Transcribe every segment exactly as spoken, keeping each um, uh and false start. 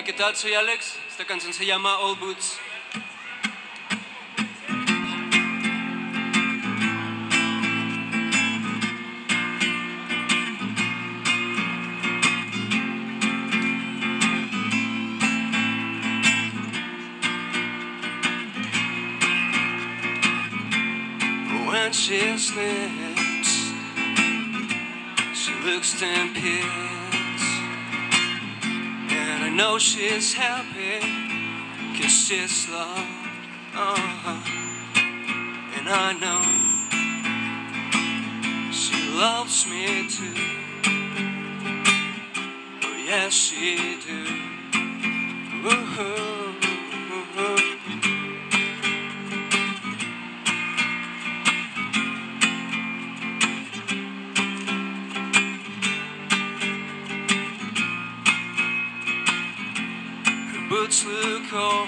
Hola, ¿qué tal? Soy Alex. Esta canción se llama Old Boots. When she sleeps, she looks ten pins, and I know she's happy, cause she's loved, uh-huh. And I know she loves me too, oh yes she do. Woo-hoo. Boots look old,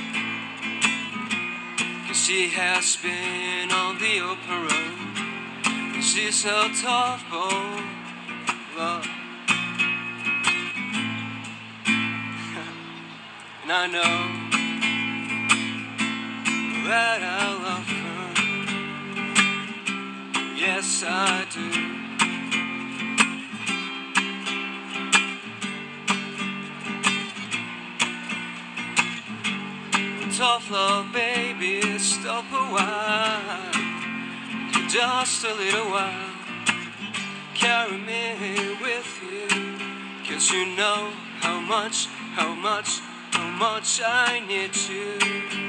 cause she has been on the open road, and she's a tough boy, love. And I know that I love her, yes I do. Tough love, baby, stop a while, just a little while. Carry me with you, cause you know how much, how much, how much I need you.